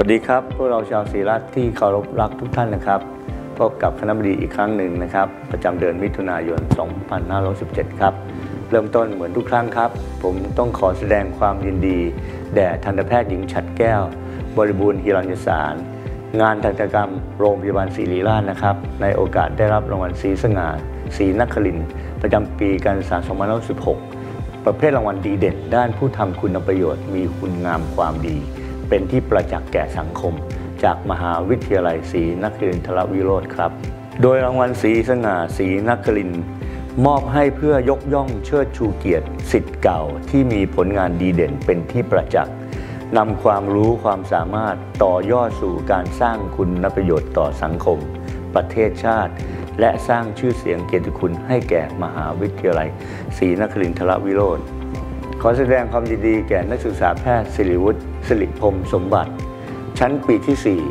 วัสดีครับพวกเราชาวศรีราชที่เคารพรักทุกท่านนะครับพบกับคณบดีอีกครั้งหนึ่งนะครับประจำเดือนมิถุนายน 2517 ครับเริ่มต้นเหมือนทุกครั้งครับผมต้องขอแสดงความยินดีแด่ทันตแพทย์หญิงฉัตรแก้วบริบูรณ์ฮิรัญญสารงานทันตกรรมโรงพยาบาลศิริราชนะครับในโอกาสได้รับรางวัลศรีสง่าศรีนครินทร์ประจำปีการศึกษา 2516 ประเภทรางวัลดีเด่นด้านผู้ทำคุณประโยชน์มีคุณงามความดีเป็นที่ประจักษ์แก่สังคมจากมหาวิทยาลัยศรีนครินทรวิโรธครับโดยรางวัลศรีสง่าศรีนครินทร์มอบให้เพื่อยกย่องเชิดชูเกียรติศิษย์เก่าที่มีผลงานดีเด่นเป็นที่ประจักษ์นำความรู้ความสามารถต่อยอดสู่การสร้างคุณประโยชน์ต่อสังคมประเทศชาติและสร้างชื่อเสียงเกียรติคุณให้แก่มหาวิทยาลัยศรีนครินทรวิโรธขอแสดงความยินดีแก่นักศึกษาแพทย์ศิริวุฒิสิริพรหมสมบัติชั้นปีที่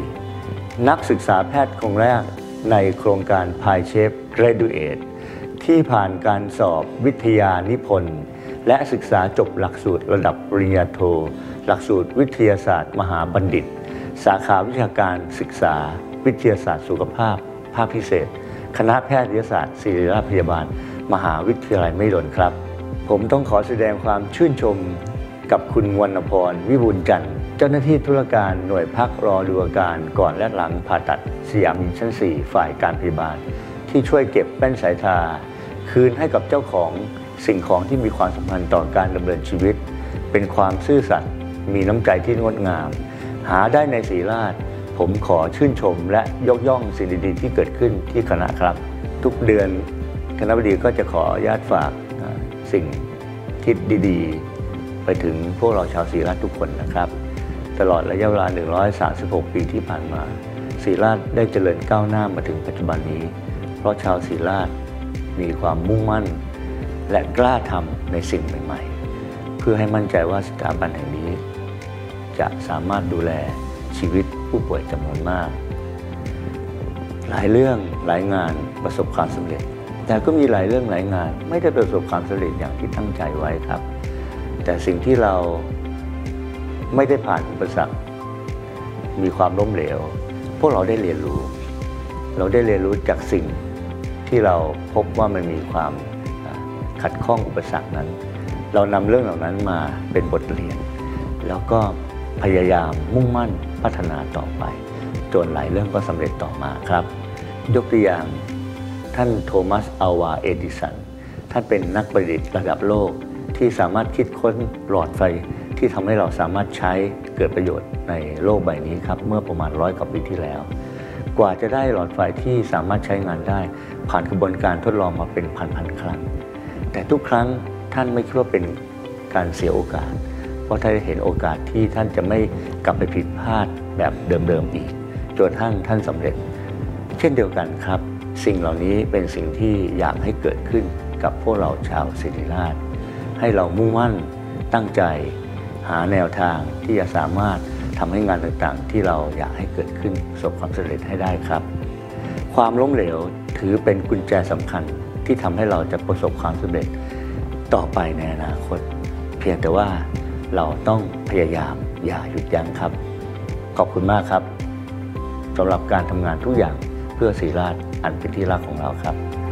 4 นักศึกษาแพทย์คนแรกในโครงการพายเชฟเกรดูเอทที่ผ่านการสอบวิทยานิพนธ์และศึกษาจบหลักสูตรระดับปริญญาโทหลักสูตรวิทยาศาสตร์มหาบัณฑิตสาขาวิชาการศึกษาวิทยาศาสตร์สุขภาพภาคพิเศษคณะแพทยศาสตร์ศิริราชพยาบาลมหาวิทยาลัยมหิดลครับผมต้องขอแสดงความชื่นชมกับคุณวรรณพรวิบูลย์จันทร์เจ้าหน้าที่ธุรการหน่วยพักรอดูอาการก่อนและหลังผ่าตัดสยามชั้น 4 ฝ่ายการพยาบาลที่ช่วยเก็บแป้นสายตาคืนให้กับเจ้าของสิ่งของที่มีความสำคัญต่อการดำเนินชีวิตเป็นความซื่อสัตย์มีน้ำใจที่งดงามหาได้ในศรีราชผมขอชื่นชมและยกย่องสิ่งดีๆที่เกิดขึ้นที่คณะครับทุกเดือนคณบดีก็จะขออนุญาตฝากสิ่งคิดดีๆไปถึงพวกเราชาวศรีราชทุกคนนะครับตลอดระยะเวลา136 ปีที่ผ่านมาศรีราชได้เจริญก้าวหน้ามาถึงปัจจุบันนี้เพราะชาวศรีราชมีความมุ่งมั่นและกล้าทำในสิ่งใหม่ๆเพื่อให้มั่นใจว่าสถาบันแห่งนี้จะสามารถดูแลชีวิตผู้ป่วยจำนวนมากหลายเรื่องหลายงานประสบความสำเร็จแต่ก็มีหลายเรื่องหลายงานไม่ได้ประสบความสำเร็จอย่างที่ตั้งใจไว้ครับแต่สิ่งที่เราไม่ได้ผ่านอุปสรรคมีความล้มเหลวพวกเราได้เรียนรู้จากสิ่งที่เราพบว่ามันมีความขัดข้องอุปสรรคนั้นเรานำเรื่องเหล่านั้นมาเป็นบทเรียนแล้วก็พยายามมุ่งมั่นพัฒนาต่อไปจนหลายเรื่องก็สำเร็จต่อมาครับยกตัวอย่างท่านโทมัส อัลวา เอดิสันท่านเป็นนักประดิษฐ์ระดับโลกที่สามารถคิดค้นหลอดไฟที่ทำให้เราสามารถใช้เกิดประโยชน์ในโลกใบนี้ครับเมื่อประมาณ100 กว่าปีที่แล้วกว่าจะได้หลอดไฟที่สามารถใช้งานได้ผ่านกระบวนการทดลองมาเป็นพันครั้งแต่ทุกครั้งท่านไม่คิดว่าเป็นการเสียโอกาสเพราะท่านได้เห็นโอกาสที่ท่านจะไม่กลับไปผิดพลาดแบบเดิมๆอีกจนท่านสำเร็จเช่นเดียวกันครับสิ่งเหล่านี้เป็นสิ่งที่อยากให้เกิดขึ้นกับพวกเราชาวศิริราชให้เรามุ่งมั่นตั้งใจหาแนวทางที่จะสามารถทำให้งานต่างๆที่เราอยากให้เกิดขึ้นประสบความสำเร็จให้ได้ครับความล้มเหลวถือเป็นกุญแจสำคัญที่ทำให้เราจะประสบความสำเร็จต่อไปในอนาคตเพียงแต่ว่าเราต้องพยายามอย่าหยุดยั้งครับขอบคุณมากครับสำหรับการทำงานทุกอย่างเพื่อศรีราชอันเป็นที่รักของเราครับ